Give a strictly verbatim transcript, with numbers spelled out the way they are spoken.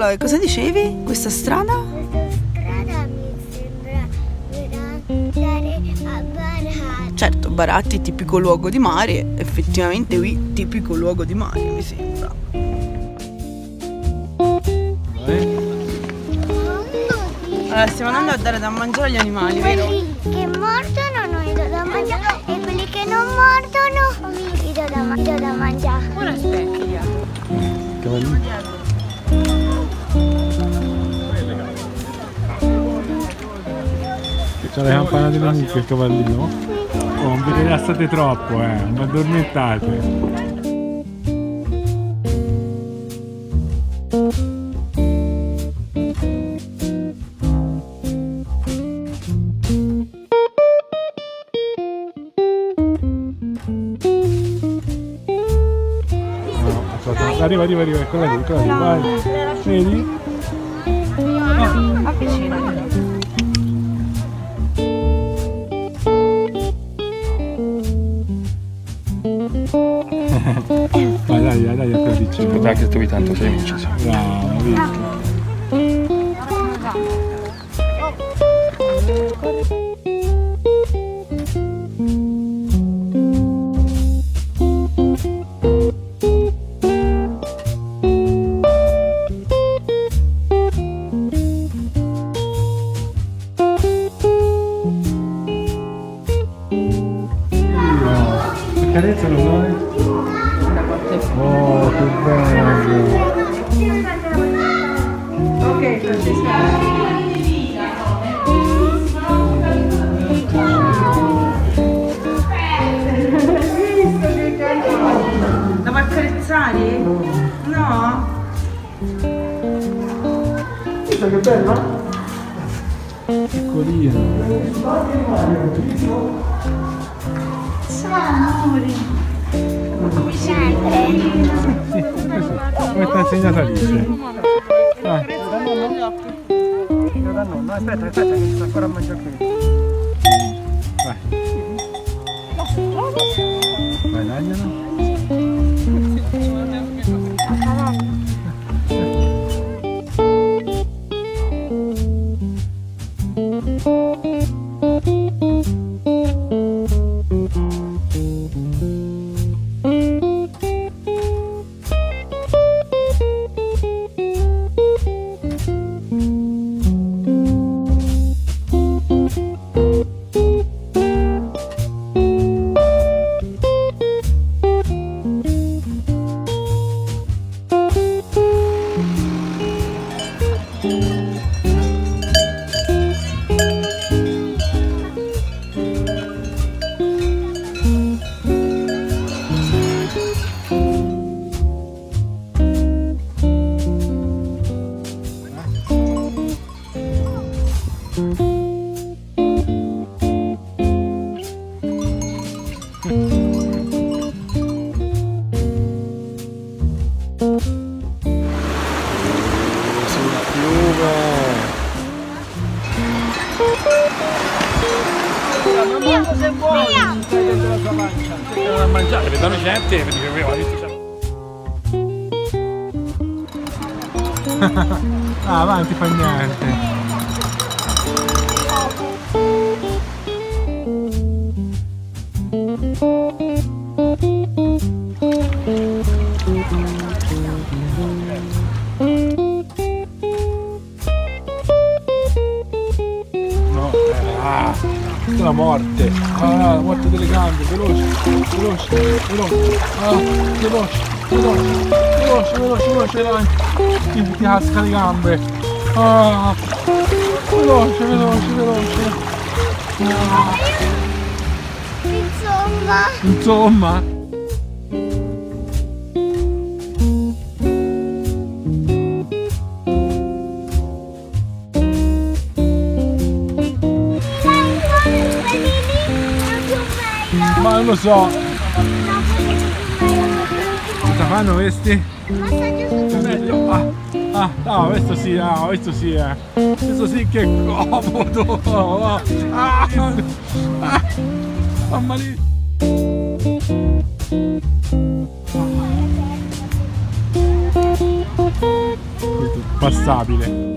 Nicolò, e cosa dicevi? Questa strada? Questa strada mi sembra per andare a Baratti. Certo, Baratti, tipico luogo di mare, effettivamente qui tipico luogo di mare, mi sembra. Allora, stiamo andando a dare da mangiare agli animali, vero? Quelli che mordono noi do da mangiare e quelli che non mordono gli do da, ma do da mangiare. Ora specchia. C'ha le campane delle mucche il cavallino? Oh, non vi rilassate troppo, eh, non vi addormentate. Arriva, arriva, arriva, eccola lì, eccola lì, vai. Vedi? No, avvicinati. Vai, dai, dai, dai, ancora vicino. Dai che tu tanto sei amici. Bravo, hai visto? Carezzalo, dai. Oh, che bello. Ok, Francesca. La vuoi accarezzare? No? Guarda che bella. Piccolina. Come sempre. Come ti ha insegnato Alice? Ah. No, aspetta, aspetta, che sta ancora a mangiare qui. Vai. Vai, daglielo. Se vuoi, stai dentro la sua pancia. Non a mangiare, vedono gente, perché avevo visto. Ah, avanti, fa niente. No, ah, la morte, ah, la morte delle gambe, veloce, veloce, veloce, ah, veloce, veloce, veloce, veloce, veloce, dai, ti, ti casca le gambe, ah, veloce, veloce, veloce, ah. Insomma. Insomma. Ma non lo so. Cosa fanno questi? Meglio. Ah, ah, no, questo sì, ah, questo sì, eh. Questo sì che è comodo. Ah, ah, mamma mia. Questo passabile.